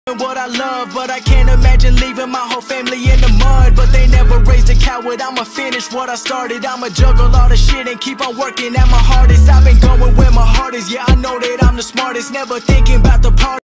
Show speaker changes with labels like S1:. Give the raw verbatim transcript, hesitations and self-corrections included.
S1: what I love, but I can't imagine leaving my whole family in the mud. But they never raised a coward, I'ma finish what I started. I'ma juggle all the shit and keep on working at my hardest. I've been going where my heart is, yeah, I know that I'm the smartest. Never thinking about